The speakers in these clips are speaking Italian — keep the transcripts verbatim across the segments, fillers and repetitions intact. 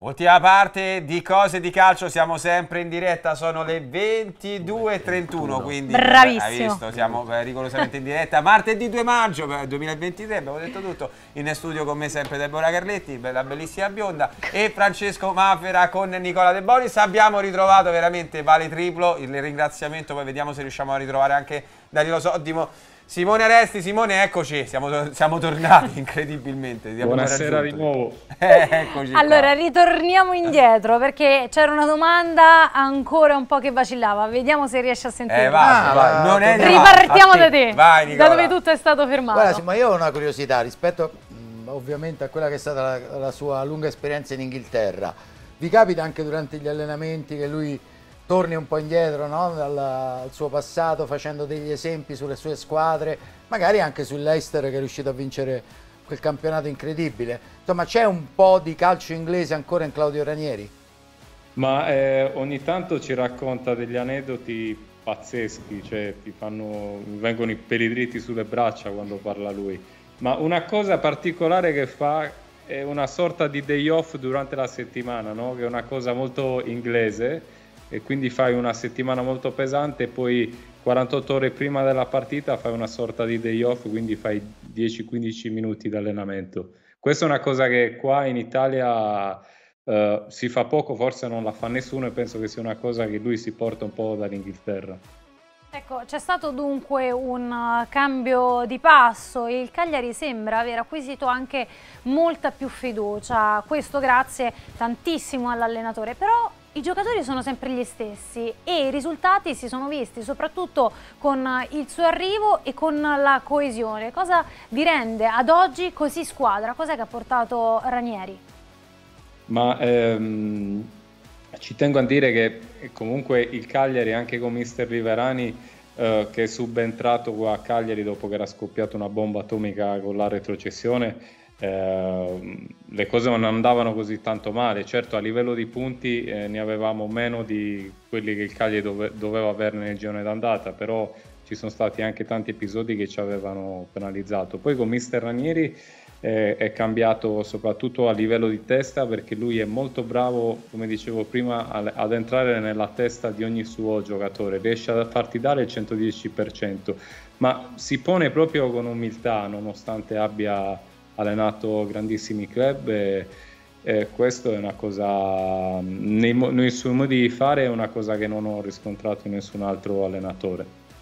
Ultima parte di Cose di Calcio, siamo sempre in diretta, sono le ventidue e trentuno, quindi bravissimo. Hai visto, siamo rigorosamente in diretta, martedì due maggio duemilaventitré, abbiamo detto tutto, in studio con me sempre Deborah Carletti, la bellissima bionda, e Francesco Mafera con Nicola De Bonis. Abbiamo ritrovato veramente Vale Triplo, il ringraziamento, poi vediamo se riusciamo a ritrovare anche Danilo Soddimo. Simone Aresti, Simone, eccoci, siamo, siamo tornati incredibilmente. Buonasera di nuovo. Eh, eccoci allora, qua. ritorniamo indietro perché c'era una domanda ancora un po' che vacillava. Vediamo se riesci a sentire. Eh, vai, ah, vai. Non è Ripartiamo da te, vai, da dove tutto è stato fermato. Guarda, ma io ho una curiosità rispetto mh, ovviamente a quella che è stata la, la sua lunga esperienza in Inghilterra. Vi capita anche durante gli allenamenti che lui torni un po' indietro, no? Dal, al suo passato, facendo degli esempi sulle sue squadre, magari anche sull'Leicester che è riuscito a vincere quel campionato incredibile. Insomma, c'è un po' di calcio inglese ancora in Claudio Ranieri? Ma eh, ogni tanto ci racconta degli aneddoti pazzeschi, cioè ti fanno, vengono i peli dritti sulle braccia quando parla lui. Ma una cosa particolare che fa è una sorta di day off durante la settimana, no? Che è una cosa molto inglese, e quindi fai una settimana molto pesante e poi quarantotto ore prima della partita fai una sorta di day off, quindi fai dieci quindici minuti di allenamento. Questa è una cosa che qua in Italia uh, si fa poco, forse non la fa nessuno, e penso che sia una cosa che lui si porta un po' dall'Inghilterra. Ecco, c'è stato dunque un uh, cambio di passo e il Cagliari sembra aver acquisito anche molta più fiducia, questo grazie tantissimo all'allenatore, però i giocatori sono sempre gli stessi e i risultati si sono visti soprattutto con il suo arrivo e con la coesione. Cosa vi rende ad oggi così squadra? Cos'è che ha portato Ranieri? Ma ehm, ci tengo a dire che comunque il Cagliari, anche con mister Riverani, eh, che è subentrato qua a Cagliari dopo che era scoppiata una bomba atomica con la retrocessione, Eh, le cose non andavano così tanto male. Certo, a livello di punti eh, ne avevamo meno di quelli che il Cagliari dove, doveva averne nel girone d'andata, però ci sono stati anche tanti episodi che ci avevano penalizzato. Poi con mister Ranieri eh, è cambiato soprattutto a livello di testa, perché lui è molto bravo, come dicevo prima, a, ad entrare nella testa di ogni suo giocatore, riesce a farti dare il centodieci per cento, ma si pone proprio con umiltà nonostante abbia allenato grandissimi club, e, e questo è una cosa, nei, nei suoi modi di fare, è una cosa che non ho riscontrato in nessun altro allenatore.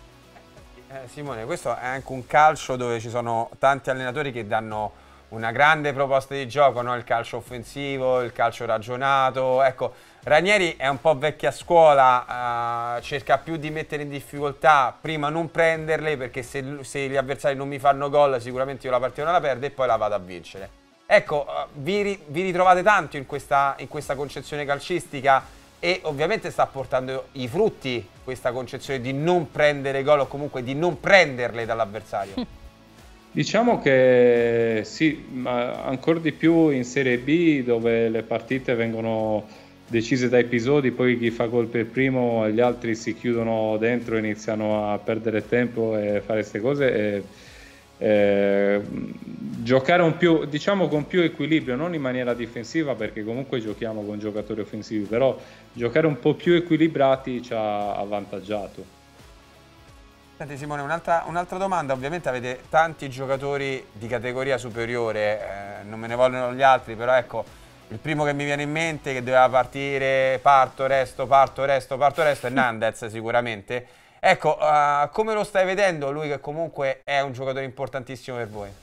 Eh, Simone, questo è anche un calcio dove ci sono tanti allenatori che danno una grande proposta di gioco, no? Il calcio offensivo, il calcio ragionato. Ecco, Ranieri è un po' vecchia scuola, eh, cerca più di mettere in difficoltà, prima non prenderle, perché se, se gli avversari non mi fanno gol sicuramente io la partita non la perdo e poi la vado a vincere. Ecco, eh, vi, vi ritrovate tanto in questa, in questa concezione calcistica, e ovviamente sta portando i frutti questa concezione di non prendere gol o comunque di non prenderle dall'avversario. Diciamo che sì, ma ancora di più in Serie B, dove le partite vengono decise da episodi, poi chi fa gol per primo e gli altri si chiudono dentro e iniziano a perdere tempo e fare queste cose. E, e, giocare un più, diciamo con più equilibrio, non in maniera difensiva, perché comunque giochiamo con giocatori offensivi, però giocare un po' più equilibrati ci ha avvantaggiato. Senti Simone, un'altra un'altra domanda. Ovviamente avete tanti giocatori di categoria superiore, eh, non me ne vogliono gli altri, però ecco, il primo che mi viene in mente che doveva partire, parto, resto, parto, resto, parto, resto, è Nandez sicuramente. Ecco, uh, come lo stai vedendo lui, che comunque è un giocatore importantissimo per voi?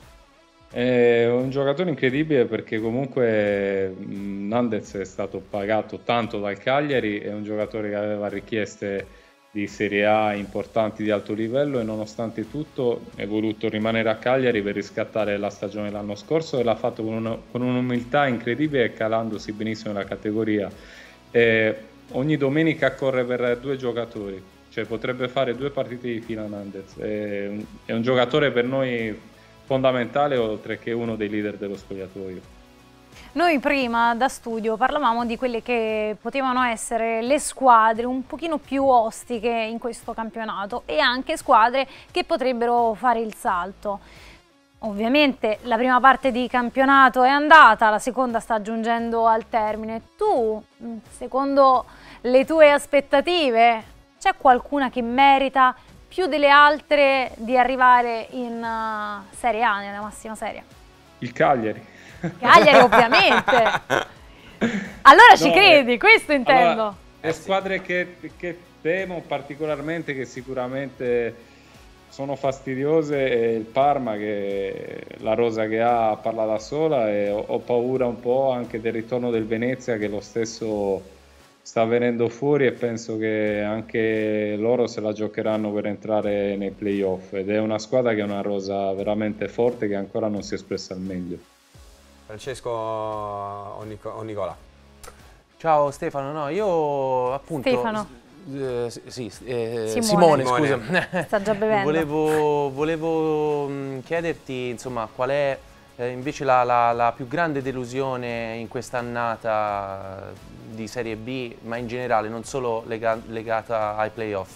È un giocatore incredibile, perché comunque Nandez è stato pagato tanto dal Cagliari, è un giocatore che aveva richieste di Serie A importanti di alto livello, e nonostante tutto è voluto rimanere a Cagliari per riscattare la stagione dell'anno scorso, e l'ha fatto con un'umiltà incredibile, calandosi benissimo nella categoria. E ogni domenica corre per due giocatori, cioè potrebbe fare due partite di fila Nandez. È un, è un giocatore per noi fondamentale, oltre che uno dei leader dello spogliatoio. Noi prima da studio parlavamo di quelle che potevano essere le squadre un pochino più ostiche in questo campionato, e anche squadre che potrebbero fare il salto. ovviamente la prima parte di campionato è andata, la seconda sta giungendo al termine. Tu, secondo le tue aspettative, c'è qualcuna che merita più delle altre di arrivare in uh, Serie A, nella massima serie? Il Cagliari. Cagliari, ovviamente. Allora no, ci credi, questo intendo. Allora, le squadre che, che temo particolarmente, che sicuramente sono fastidiose, è il Parma, che la rosa che ha parla da sola, e ho, ho paura un po' anche del ritorno del Venezia, che lo stesso sta venendo fuori, e penso che anche loro se la giocheranno per entrare nei playoff, ed è una squadra che ha una rosa veramente forte, che ancora non si è espressa al meglio. Francesco o, Nico, o Nicola? Ciao Stefano, no, io appunto... Stefano. Eh, sì, eh, Simone, Simone, scusa. Sta già bevendo. Volevo, volevo mh, chiederti, insomma, qual è eh, invece la, la, la più grande delusione in quest'annata di Serie B, ma in generale, non solo lega, legata ai playoff.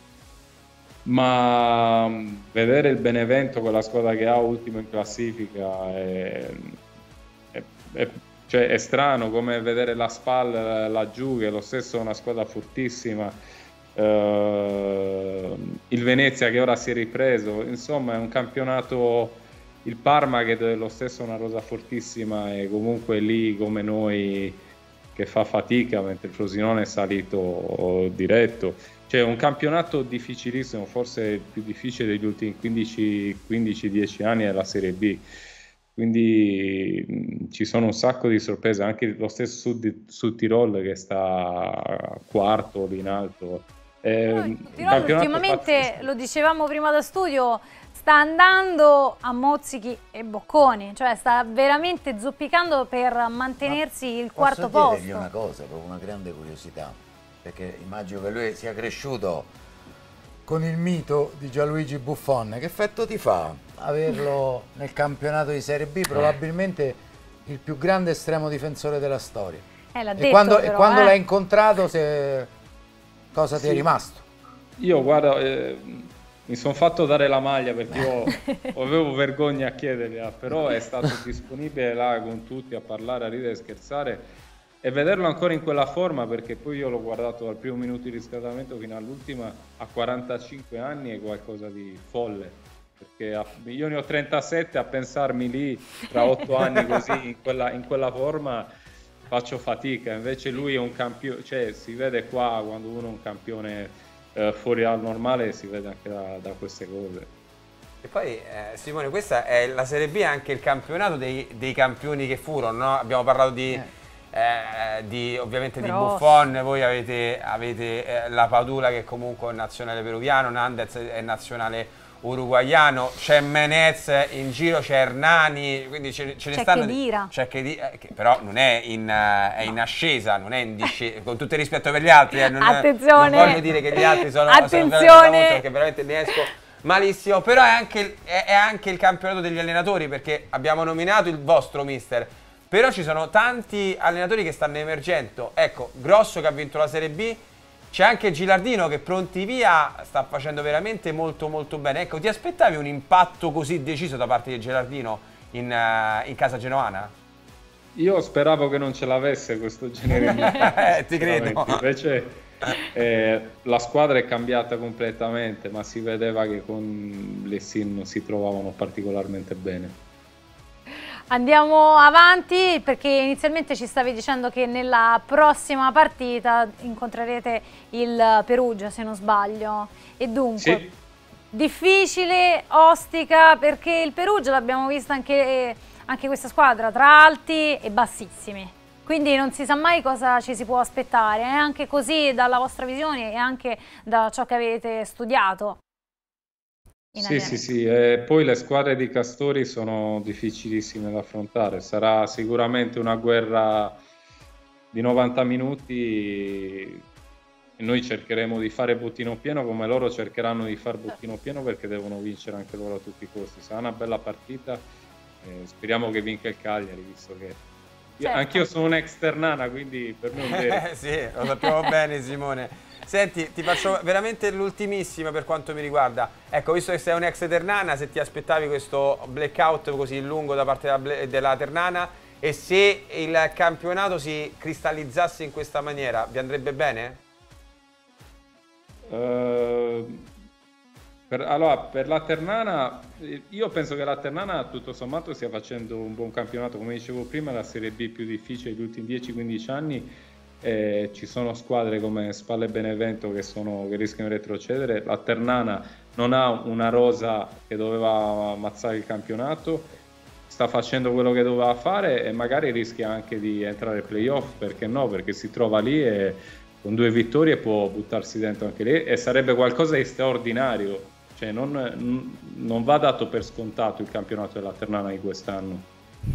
Ma vedere il Benevento con la squadra che ha ultimo in classifica è, è, è, cioè è strano, come vedere la Spal laggiù, che è lo stesso una squadra fortissima, uh, il Venezia che ora si è ripreso, insomma è un campionato, il Parma che è lo stesso una rosa fortissima e comunque lì come noi che fa fatica, mentre il Frosinone è salito diretto. Cioè un campionato difficilissimo, forse il più difficile degli ultimi quindici dieci anni è la Serie B. Quindi mh, ci sono un sacco di sorprese, anche lo stesso Sud, Sud Tirol che sta quarto lì in alto. Eh, Tirol ultimamente, pazzesco. Lo dicevamo prima da studio, sta andando a mozzichi e bocconi, cioè sta veramente zoppicando per mantenersi Ma il quarto posto. Posso dirgli una cosa, proprio una grande curiosità, perché immagino che lui sia cresciuto con il mito di Gianluigi Buffon. Che effetto ti fa averlo nel campionato di Serie B, probabilmente il più grande estremo difensore della storia? Eh, l'ha e, detto, quando, però, e quando eh. l'hai incontrato, se... cosa sì. ti è rimasto? Io guarda, eh, mi sono fatto dare la maglia perché io avevo vergogna a chiederla, però è stato disponibile là con tutti a parlare, a ridere e scherzare, e vederlo ancora in quella forma, perché poi io l'ho guardato dal primo minuto di riscaldamento fino all'ultima, a quarantacinque anni è qualcosa di folle, perché a, io ne ho trentasette, a pensarmi lì tra otto anni così in quella, in quella forma faccio fatica. Invece lui è un campione, cioè si vede qua quando uno è un campione eh, fuori dal normale, si vede anche da, da queste cose. E poi eh, Simone, questa è la Serie B, è anche il campionato dei, dei campioni che furono, no? Abbiamo parlato di... Eh. Eh, di, ovviamente Grosso. Di Buffon, voi avete, avete eh, la Padula che comunque è nazionale peruviano, Nandez è nazionale uruguaiano, c'è Menez in giro, c'è Hernani, quindi ce, ce ne stanno, c'è Khedira, eh, che però non è in, uh, è in ascesa, non è in discesa, con tutto il rispetto per gli altri, eh, non, attenzione, non voglio dire che gli altri sono, attenzione, sono veramente, perché veramente ne esco malissimo, però è anche, è, è anche il campionato degli allenatori, perché abbiamo nominato il vostro mister, però ci sono tanti allenatori che stanno emergendo. Ecco, Grosso che ha vinto la Serie B, c'è anche Gilardino che pronti via sta facendo veramente molto molto bene. Ecco, ti aspettavi un impatto così deciso da parte di Gilardino in, uh, in casa genoana? Io speravo che non ce l'avesse questo genere di eh, ti credo. Invece eh, la squadra è cambiata completamente, ma si vedeva che con Lessin non si trovavano particolarmente bene. Andiamo avanti, perché inizialmente ci stavi dicendo che nella prossima partita incontrerete il Perugia, se non sbaglio, e dunque sì. Difficile, ostica, perché il Perugia l'abbiamo vista anche, anche questa squadra tra alti e bassissimi, quindi non si sa mai cosa ci si può aspettare, è anche così dalla vostra visione e anche da ciò che avete studiato. Sì, sì, sì, e poi le squadre di Castori sono difficilissime da affrontare, sarà sicuramente una guerra di novanta minuti e noi cercheremo di fare bottino pieno come loro cercheranno di fare bottino pieno, perché devono vincere anche loro a tutti i costi. Sarà una bella partita, eh, speriamo che vinca il Cagliari, visto che Certo. Anch'io sono un ex Ternana, quindi per me è un vero. Eh, sì, lo sappiamo bene, Simone. Senti, ti faccio veramente l'ultimissima per quanto mi riguarda. Ecco, visto che sei un ex Ternana, se ti aspettavi questo blackout così lungo da parte della, della Ternana e se il campionato si cristallizzasse in questa maniera, vi andrebbe bene? Uh, per, allora, per la Ternana, io penso che la Ternana tutto sommato stia facendo un buon campionato. Come dicevo prima, la Serie B più difficile degli ultimi dieci quindici anni. Eh, ci sono squadre come Spal e Benevento che, sono, che rischiano di retrocedere. La Ternana non ha una rosa che doveva ammazzare il campionato, sta facendo quello che doveva fare e magari rischia anche di entrare ai playoff, perché no? Perché si trova lì e con due vittorie può buttarsi dentro anche lì e sarebbe qualcosa di straordinario, cioè non, non va dato per scontato il campionato della Ternana di quest'anno.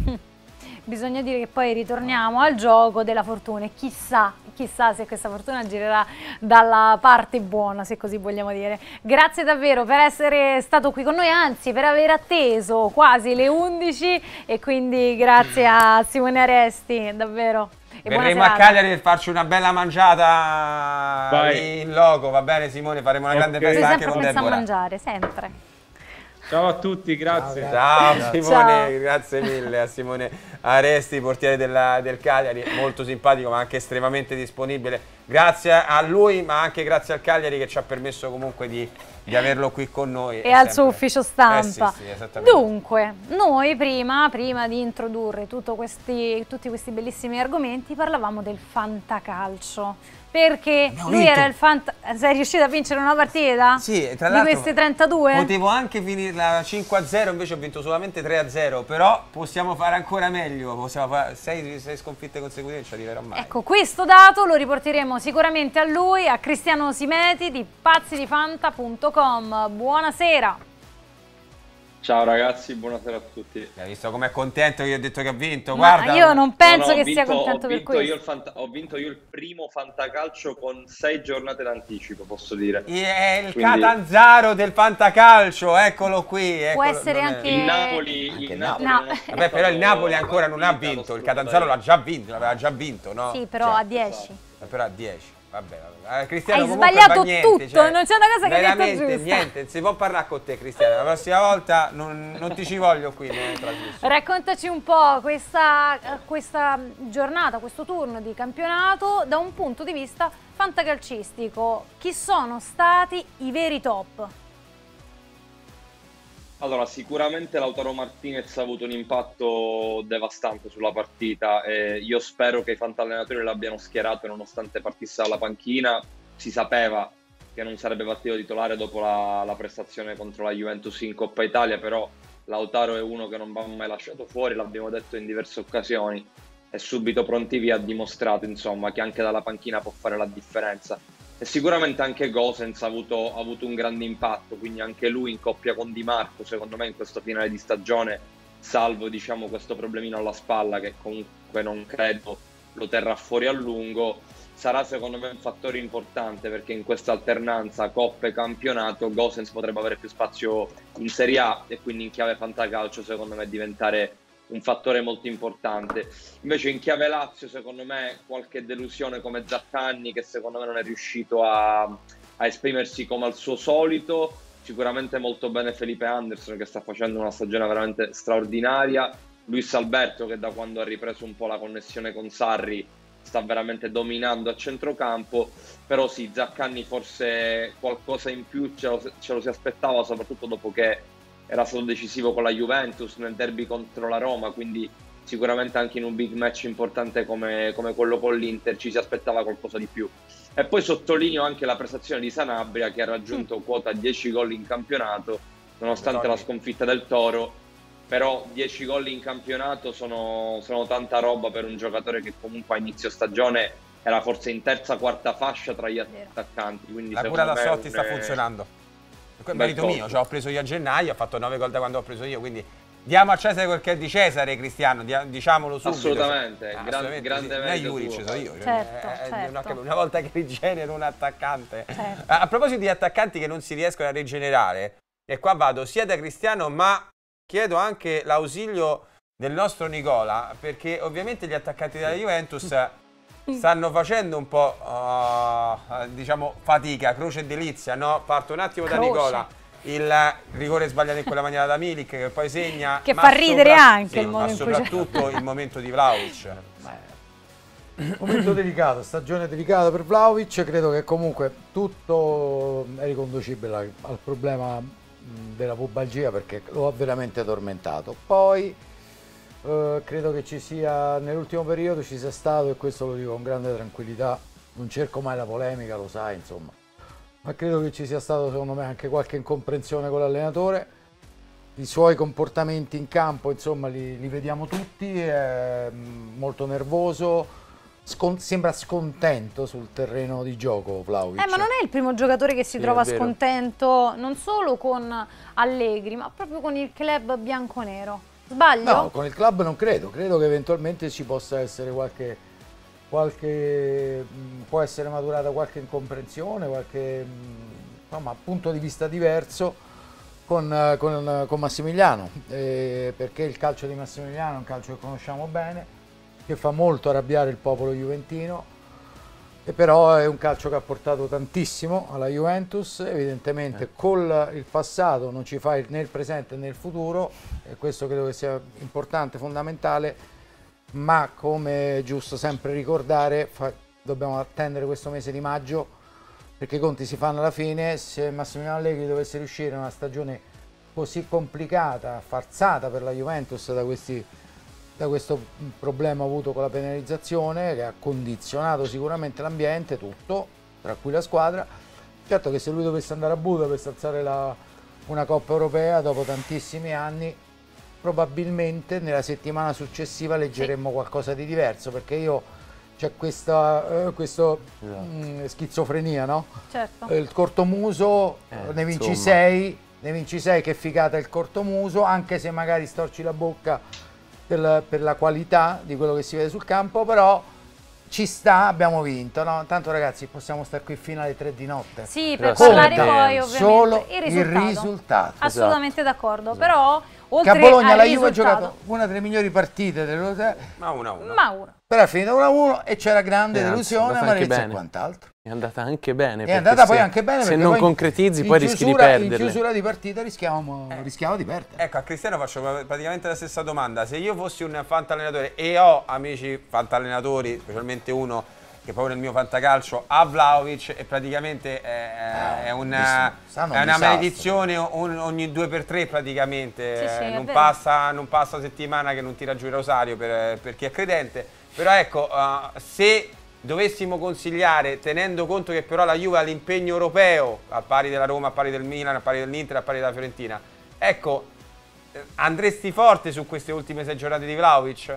Bisogna dire che poi ritorniamo al gioco della fortuna e chissà, chissà se questa fortuna girerà dalla parte buona, se così vogliamo dire. Grazie davvero per essere stato qui con noi, anzi per aver atteso quasi le undici e quindi grazie a Simone Aresti, davvero. E verremo a Cagliari per farci una bella mangiata. Vai. In loco, va bene Simone, faremo una okay. grande festa anche con Deborah. Sempre a mangiare, sempre. Ciao a tutti, grazie. Ciao, Ciao Simone, Ciao. Grazie mille a Simone Aresti, portiere della, del Cagliari, molto simpatico ma anche estremamente disponibile. Grazie a lui ma anche grazie al Cagliari che ci ha permesso comunque di, di averlo qui con noi. E al suo ufficio stampa. Eh sì, sì, Dunque, noi prima, prima di introdurre questi, tutti questi bellissimi argomenti parlavamo del fantacalcio. Perché Abbiamo lui vinto. era il fanta... Sei riuscito a vincere una partita? Sì, tra di queste trentadue? Potevo anche finirla cinque a zero, invece ho vinto solamente tre a zero, però possiamo fare ancora meglio, possiamo fare sei, sei sconfitte consecutive, non ci arriverò mai. Ecco, questo dato lo riporteremo sicuramente a lui, a Cristiano Simeti di pazzi di fanta punto com. Buonasera. Ciao ragazzi, buonasera a tutti. Hai visto com'è contento che io ho detto che ha vinto? Ma guarda. io non penso no, no, che vinto, sia contento per questo. Io il fanta, ho vinto io il primo fantacalcio con sei giornate d'anticipo, posso dire. È il Quindi... Catanzaro del fantacalcio, eccolo qui. Eccolo, Può essere anche... Il Napoli, anche il Napoli no. Vabbè, però il Napoli ancora non ha vinto, il Catanzaro l'ha già vinto, l'aveva già vinto, no? Sì, però cioè, a dieci. Esatto. Però a dieci. Vabbè, vabbè. Eh, Cristiano, hai sbagliato niente, tutto, cioè, non c'è una cosa che hai detto giusta. Niente, non si può parlare con te Cristiano, la prossima volta non, non ti ci voglio qui nelle trasmissioni. Raccontaci un po' questa, questa giornata, questo turno di campionato da un punto di vista fantacalcistico. Chi sono stati i veri top? Allora, sicuramente Lautaro Martinez ha avuto un impatto devastante sulla partita e io spero che i fantallenatori l'abbiano schierato nonostante partisse dalla panchina. Si sapeva che non sarebbe partito titolare dopo la, la prestazione contro la Juventus in Coppa Italia, però Lautaro è uno che non va mai lasciato fuori, l'abbiamo detto in diverse occasioni e subito Prontivi ha dimostrato insomma che anche dalla panchina può fare la differenza. E sicuramente anche Gosens ha avuto, ha avuto un grande impatto, quindi anche lui in coppia con Di Marco, secondo me in questo finale di stagione, salvo diciamo questo problemino alla spalla che comunque non credo lo terrà fuori a lungo, sarà secondo me un fattore importante perché in questa alternanza Coppa e campionato Gosens potrebbe avere più spazio in Serie A e quindi in chiave fantacalcio secondo me diventare un fattore molto importante. Invece in chiave Lazio secondo me qualche delusione come Zaccagni che secondo me non è riuscito a, a esprimersi come al suo solito, sicuramente molto bene Felipe Anderson che sta facendo una stagione veramente straordinaria, Luis Alberto che da quando ha ripreso un po' la connessione con Sarri sta veramente dominando a centrocampo, però sì, Zaccagni forse qualcosa in più ce lo, ce lo si aspettava, soprattutto dopo che era stato decisivo con la Juventus nel derby contro la Roma, quindi sicuramente anche in un big match importante come, come quello con l'Inter ci si aspettava qualcosa di più. E poi sottolineo anche la prestazione di Sanabria che ha raggiunto quota dieci gol in campionato nonostante la sconfitta del Toro, però dieci gol in campionato sono, sono tanta roba per un giocatore che comunque a inizio stagione era forse in terza quarta fascia tra gli attaccanti, quindi la cura da Sotti un, sta funzionando. È merito mio, cioè, ho preso io a gennaio, ho fatto nove gol da quando ho preso io, quindi diamo a Cesare quel che è di Cesare, Cristiano, diciamolo subito. Assolutamente, cioè, gran, assolutamente grande sì. merito Juric sono io, certo, eh, certo. Una, una volta che rigenero un attaccante. Certo. A, a proposito di attaccanti che non si riescono a rigenerare, e qua vado sia da Cristiano, ma chiedo anche l'ausilio del nostro Nicola, perché ovviamente gli attaccanti della Juventus stanno facendo un po' uh, diciamo fatica, croce e delizia, no? Parto un attimo da Croce. Nicola, il rigore sbagliato in quella maniera da Milik che poi segna, che ma fa ridere sopra- anche sì, il modo ma in cui soprattutto il momento di Vlahovic. Momento delicato, stagione delicata per Vlahovic, credo che comunque tutto è riconducibile al, al problema mh, della pubalgia, perché lo ha veramente tormentato. Poi eh, credo che ci sia, nell'ultimo periodo ci sia stato, e questo lo dico con grande tranquillità, non cerco mai la polemica, lo sai, insomma, ma credo che ci sia stato secondo me anche qualche incomprensione con l'allenatore. I suoi comportamenti in campo, insomma, li, li vediamo tutti, è mh, molto nervoso. Scon- sembra scontento sul terreno di gioco Vlahovic. Eh, ma non è il primo giocatore che si Sì, trova è vero. scontento non solo con Allegri, ma proprio con il club bianconero. Sbaglio? No, con il club non credo, credo che eventualmente ci possa essere qualche, qualche mh, può essere maturata qualche incomprensione, qualche mh, insomma, punto di vista diverso con, eh, con, con Massimiliano, eh, perché il calcio di Massimiliano è un calcio che conosciamo bene, che fa molto arrabbiare il popolo juventino, e però è un calcio che ha portato tantissimo alla Juventus. Evidentemente col il passato non ci fa né il presente né il futuro, e questo credo che sia importante, fondamentale, ma come è giusto sempre ricordare, fa, dobbiamo attendere questo mese di maggio, perché i conti si fanno alla fine. Se Massimiliano Allegri dovesse riuscire in una stagione così complicata, forzata per la Juventus da questi da questo problema avuto con la penalizzazione, che ha condizionato sicuramente l'ambiente, tutto, tra cui la squadra. Certo che se lui dovesse andare a Budapest alzare la, una Coppa Europea dopo tantissimi anni, probabilmente nella settimana successiva leggeremmo qualcosa di diverso, perché io c'è questa eh, questo, mh, schizofrenia, no? Certo. Eh, Il cortomuso, Eh, ne vinci insomma. sei, ne vinci sei, che figata il cortomuso, anche se magari storci la bocca per, per la qualità di quello che si vede sul campo, però ci sta, abbiamo vinto, no? Tanto ragazzi possiamo stare qui fino alle tre di notte. Sì, per Però parlare sempre poi ovviamente solo il il risultato. risultato. Assolutamente d'accordo, però Che oltre a Bologna al la Juve ha risultato, giocato una delle migliori partite delle, Ma uno a uno. ma uno. però è finita uno a uno e c'era grande Eh, anzi, delusione, è andata anche amarezza e bene. quant'altro. È andata anche bene. È perché andata se, poi anche bene, se perché non poi concretizzi in poi rischi di chiusura- In perderle. chiusura di partita rischiamo, rischiamo di perdere. Ecco, a Cristiano faccio praticamente la stessa domanda. Se io fossi un fantallenatore e ho amici fantallenatori, specialmente uno che proprio nel mio fantacalcio ha Vlahovic, e praticamente è, è una, stanno è un una disastro. maledizione on- ogni due per tre praticamente. Sì, sì, Eh, è non, vero. passa, non passa settimana che non tira giù il rosario per, per chi è credente. Però ecco, eh, se dovessimo consigliare, tenendo conto che però la Juve ha l'impegno europeo, al pari della Roma, al pari del Milan, al pari dell'Inter, al pari della Fiorentina, ecco, eh, andresti forte su queste ultime sei giornate di Vlahovic?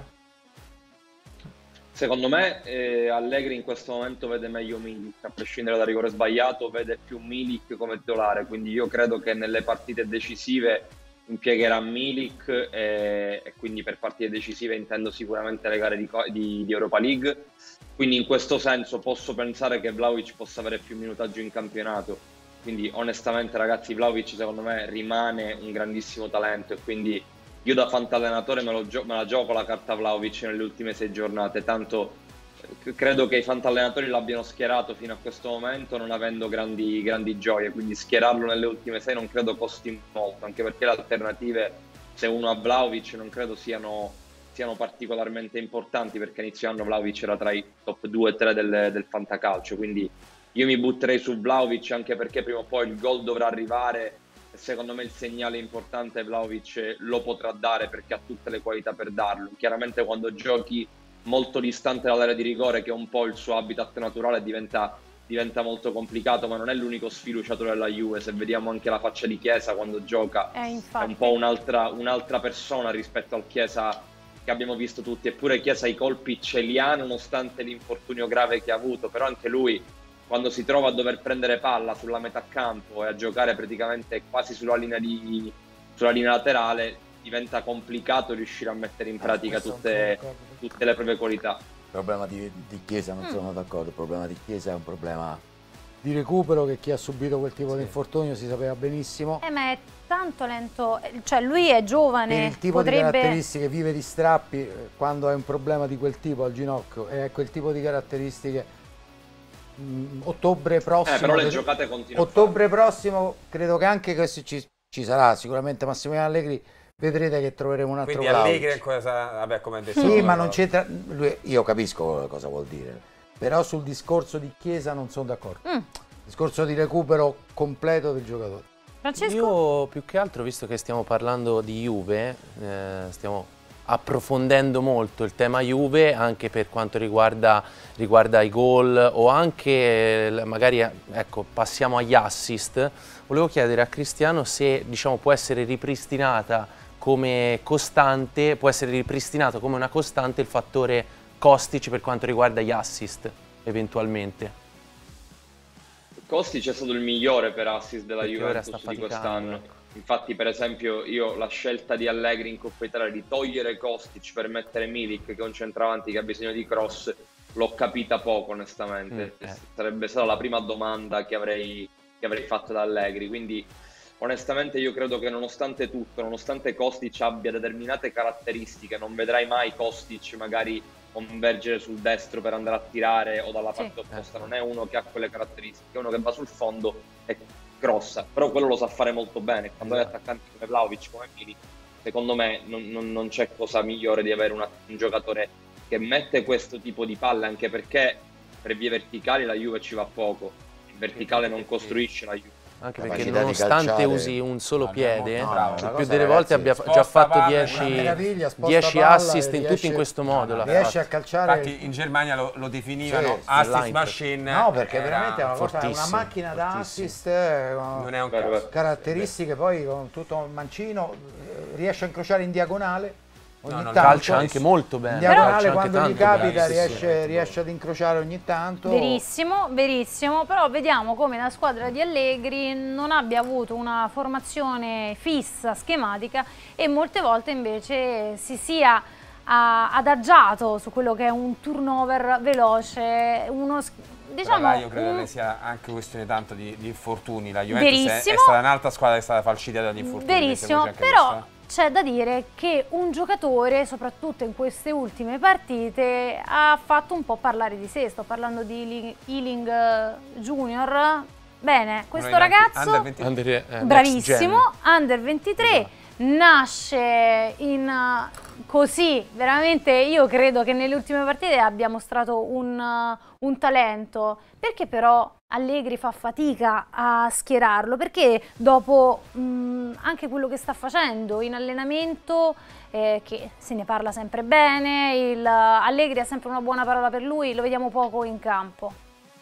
Secondo me eh, Allegri in questo momento vede meglio Milik, a prescindere dal rigore sbagliato, vede più Milik come titolare, quindi io credo che nelle partite decisive impiegherà Milik, e, e quindi per partite decisive intendo sicuramente le gare di, co- di- di Europa League, quindi in questo senso posso pensare che Vlahovic possa avere più minutaggio in campionato, quindi onestamente ragazzi Vlahovic secondo me rimane un grandissimo talento, e quindi io da fantallenatore me, lo gio- me la gioco la carta Vlahovic nelle ultime sei giornate, tanto eh, credo che i fantallenatori l'abbiano schierato fino a questo momento non avendo grandi, grandi gioie, quindi schierarlo nelle ultime sei non credo costi molto, anche perché le alternative, se uno ha Vlahovic, non credo siano, siano particolarmente importanti, perché inizio anno Vlahovic era tra i top due e tre del, del fantacalcio, quindi io mi butterei su Vlahovic, anche perché prima o poi il gol dovrà arrivare. Secondo me il segnale importante Vlahovic lo potrà dare, perché ha tutte le qualità per darlo. Chiaramente quando giochi molto distante dall'area di rigore, che è un po' il suo habitat naturale, diventa, diventa molto complicato, ma non è l'unico sfiduciatore della Juve. Se vediamo anche la faccia di Chiesa quando gioca, Eh, è infatti. un po' un'altra, un'altra persona rispetto al Chiesa che abbiamo visto tutti. Eppure Chiesa i colpi ce li ha nonostante l'infortunio grave che ha avuto, però anche lui quando si trova a dover prendere palla sulla metà campo e a giocare praticamente quasi sulla linea, di, sulla linea laterale, diventa complicato riuscire a mettere in pratica questo tutte, non sono d'accordo. tutte le proprie qualità. Il problema di, di Chiesa, non sono d'accordo, il problema di Chiesa è un problema di recupero, che chi ha subito quel tipo sì. di infortunio si sapeva benissimo. Eh, ma è tanto lento, cioè lui è giovane, Per il tipo potrebbe... di caratteristiche, vive di strappi, quando hai un problema di quel tipo al ginocchio e quel tipo di caratteristiche, mh, ottobre prossimo... Eh, però le giocate continuano. Ottobre prossimo, credo che anche questo ci, ci sarà, sicuramente Massimiliano Allegri, vedrete che troveremo un altro Quindi Vlahovic. Allegri ancora sarà, vabbè, come ha detto. Sì, ma non c'entra, lui- io capisco cosa vuol dire, però sul discorso di Chiesa non sono d'accordo. Mm. Discorso di recupero completo del giocatore. Francesco? Io più che altro, visto che stiamo parlando di Juve, eh, stiamo approfondendo molto il tema Juve anche per quanto riguarda, riguarda i gol o anche eh, magari ecco, passiamo agli assist. Volevo chiedere a Cristiano se diciamo, può essere ripristinata come costante, può essere ripristinato come una costante il fattore Kostic per quanto riguarda gli assist eventualmente. Kostic è stato il migliore per assist della Perché ora Juventus sta di faticando, quest'anno. ecco. Infatti, per esempio, io la scelta di Allegri in Coppa Italia di togliere Kostic per mettere Milik, che è un centravanti che ha bisogno di cross, l'ho capita poco onestamente. Mm, eh. Sarebbe stata la prima domanda che avrei, che avrei fatto da Allegri. Quindi onestamente io credo che nonostante tutto, nonostante Kostic abbia determinate caratteristiche, non vedrai mai Kostic magari convergere sul destro per andare a tirare o dalla parte Sì. opposta. Non è uno che ha quelle caratteristiche, è uno che va sul fondo e crossa, però quello lo sa fare molto bene. Quando hai attaccanti come Vlahovic, come Milik, secondo me non, non- non c'è cosa migliore di avere una- un giocatore che mette questo tipo di palle, anche perché per vie verticali la Juve ci va poco, in verticale non costruisce la Juve. Anche Capacità perché di nonostante calciare. usi un solo No, piede, molto bravo. il Una più cosa, delle ragazzi, volte abbia sposta già fatto palla, dieci una meraviglia, sposta dieci palla assist e in riesce- tutto in questo modo. l'ha Riesce a fatto. calciare. Infatti in Germania lo, lo definivano Sì, assist l'Eintracht. machine. No, perché era veramente è una cosa, è una fortissimo, macchina da fortissimo. assist, eh, con Non è un Vero, caso. vero. caratteristiche, poi con tutto il mancino, eh, riesce a incrociare in diagonale. Ogni No, no, tanto, Calcia anche molto bene. in diagonale, calcia anche quando gli tanto capita bene. riesce, riesce ad incrociare ogni tanto. Verissimo, verissimo, però vediamo come la squadra di Allegri non abbia avuto una formazione fissa, schematica e molte volte invece si sia ah, adagiato su quello che è un turnover veloce, uno s- diciamo Però là io credo un- che sia anche questione tanto di, di infortuni. La Juventus è, è Verissimo. stata un'altra squadra che è stata falcidiata dagli infortuni. Verissimo, mettiamoci anche però questo, eh. c'è da dire che un giocatore, soprattutto in queste ultime partite, ha fatto un po' parlare di sé. Sto parlando di Ealing- Ealing eh, Junior. Bene, questo Uno dei tanti- ragazzo, under venti- Under, eh, next bravissimo, gen. under ventitré, Esatto. nasce in uh, così, veramente io credo che nelle ultime partite abbia mostrato un, uh, un talento. Perché però Allegri fa fatica a schierarlo? Perché dopo mh, anche quello che sta facendo in allenamento, eh, che se ne parla sempre bene, il, uh, Allegri ha sempre una buona parola per lui, lo vediamo poco in campo.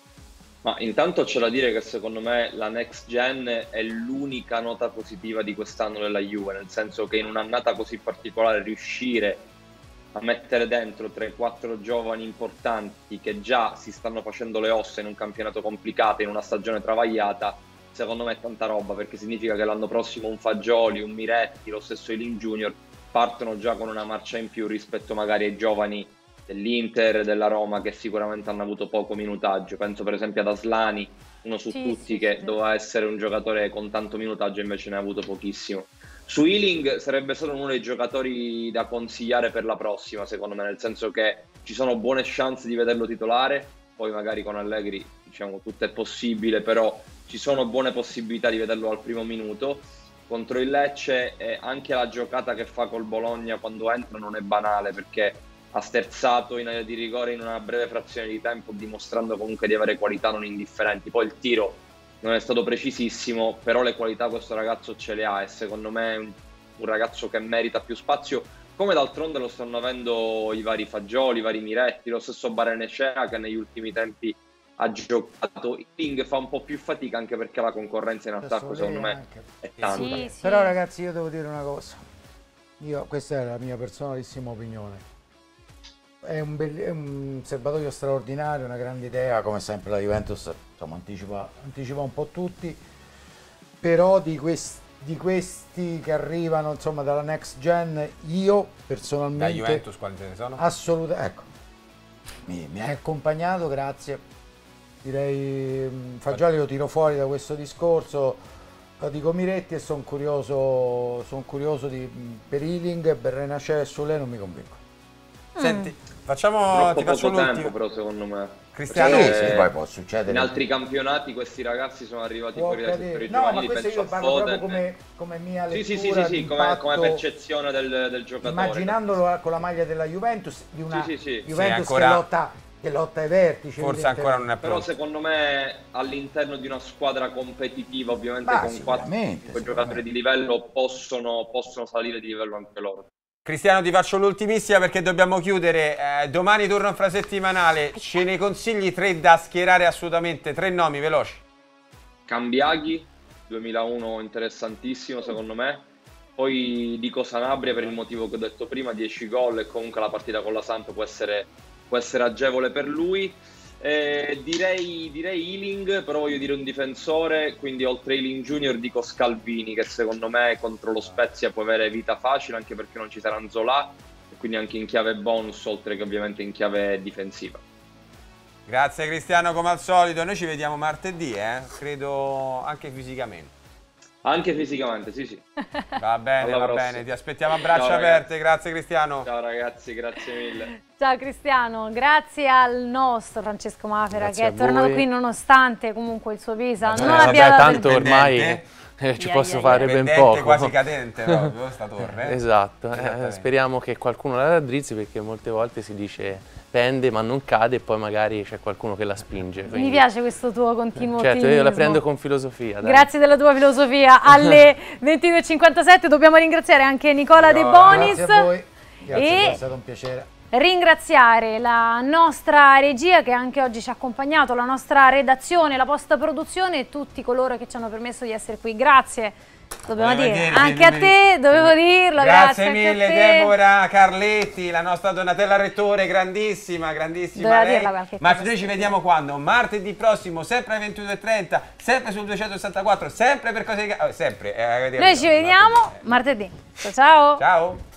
Ma intanto c'è da dire che secondo me la next gen è l'unica nota positiva di quest'anno della Juve, nel senso che in un'annata così particolare riuscire a mettere dentro tre quattro giovani importanti che già si stanno facendo le ossa in un campionato complicato, in una stagione travagliata, secondo me è tanta roba, perché significa che l'anno prossimo un Fagioli, un Miretti, lo stesso Ealing Junior partono già con una marcia in più rispetto magari ai giovani dell'Inter e della Roma che sicuramente hanno avuto poco minutaggio. Penso per esempio ad Aslani, uno su Sì, tutti, sì, che sì. doveva essere un giocatore con tanto minutaggio, invece ne ha avuto pochissimo. Su Ealing sarebbe stato uno dei giocatori da consigliare per la prossima, secondo me, nel senso che ci sono buone chance di vederlo titolare, poi magari con Allegri diciamo tutto è possibile, però ci sono buone possibilità di vederlo al primo minuto. Contro il Lecce eh, anche la giocata che fa col Bologna quando entra non è banale, perché ha sterzato in area di rigore in una breve frazione di tempo, dimostrando comunque di avere qualità non indifferenti. Poi il tiro non è stato precisissimo, però le qualità questo ragazzo ce le ha e secondo me è un, un ragazzo che merita più spazio, come d'altronde lo stanno avendo i vari Fagioli, i vari Miretti, lo stesso Barrenechea che negli ultimi tempi ha giocato. Ealing fa un po' più fatica anche perché la concorrenza in attacco Adesso secondo lei me anche. è tanta. Sì, sì. Però ragazzi, io devo dire una cosa, io, questa è la mia personalissima opinione, è un, bell- è un serbatoio straordinario, una grande idea, come sempre la Juventus insomma anticipa, anticipa un po' tutti, però di, quest- di questi che arrivano insomma dalla next gen, io Da personalmente Juventus quali ce ne sono? assolutamente, ecco, mi, mi hai accompagnato, grazie. direi Fagioli lo tiro fuori da questo discorso, dico Miretti e sono curioso, son curioso di, per Ealing, Benrenacè e Solé non mi convinco. Senti, facciamo, Troppo ti faccio poco tempo l'ultimo. però secondo me. Cristiano, Sì, Eh, sì, poi può succedere. In altri campionati questi ragazzi sono arrivati Può fuori dai accadere. settori No, ma giovanili, questo penso io a parlo proprio Foden. come, come mia Sì, lettura sì, sì, sì, sì, come, d'impatto, come percezione del, del giocatore. immaginandolo con la maglia della Juventus, di una Sì, sì, sì. Juventus Sì, ancora- che, lotta, che lotta ai vertici. forse ancora non è Però pronto. secondo me all'interno di una squadra competitiva, ovviamente Ma con quattro sicuramente, cinque giocatori di livello, possono, possono salire di livello anche loro. Cristiano, ti faccio l'ultimissima perché dobbiamo chiudere. Eh, domani turno infrasettimanale. Ce ne consigli tre da schierare assolutamente? Tre nomi veloci. Cambiaghi, duemilauno interessantissimo secondo me. Poi dico Sanabria per il motivo che ho detto prima, dieci gol e comunque la partita con la Samp può essere, può essere agevole per lui. Eh, direi, direi Ealing, però voglio dire un difensore, quindi oltre Ealing Junior dico Scalvini, che secondo me contro lo Spezia può avere vita facile, anche perché non ci sarà Nzola, e quindi anche in chiave bonus, oltre che ovviamente in chiave difensiva. Grazie Cristiano, come al solito. Noi ci vediamo martedì, eh? Credo anche fisicamente. Anche fisicamente, sì sì. Va bene, Alla va prossima. bene. Ti aspettiamo a braccia Ciao, aperte. ragazzi. Grazie Cristiano. Ciao ragazzi, grazie mille. Ciao Cristiano, grazie al nostro Francesco Mafera Grazie che a è tornato voi. qui nonostante comunque il suo Pisa Eh, non vabbè, abbia dato tanto il... ormai Pendente. eh, ci Ia, posso ia, fare ia. ben Pendente, poco. quasi cadente proprio sta torre. eh? Esatto, eh, Esattamente. speriamo che qualcuno la raddrizzi, perché molte volte si dice pende ma non cade e poi magari c'è qualcuno che la spinge. Mi quindi- piace questo tuo continuo Certo, io la ottimismo. prendo con filosofia. Dai. Grazie della tua filosofia. Alle ventidue e cinquantasette dobbiamo ringraziare anche Nicola De Nicola, Bonis. Grazie a voi, grazie, E- è stato un piacere. Ringraziare la nostra regia che anche oggi ci ha accompagnato, la nostra redazione, la post produzione e tutti coloro che ci hanno permesso di essere qui. Grazie, dobbiamo Volevo dire, dirvi, anche a non te, mi- dovevo dirlo, grazie, Grazie anche mille a te. Deborah Carletti, la nostra Donatella Rettore, grandissima, grandissima Doveva lei. dirla qualche Ma cosa, noi sì. ci vediamo quando? Martedì prossimo, sempre alle ventidue e trenta, sempre sul duecentosessantaquattro, sempre per cose di... ca- oh, sempre. eh, Noi ci vediamo martedì. Ciao ciao. Ciao.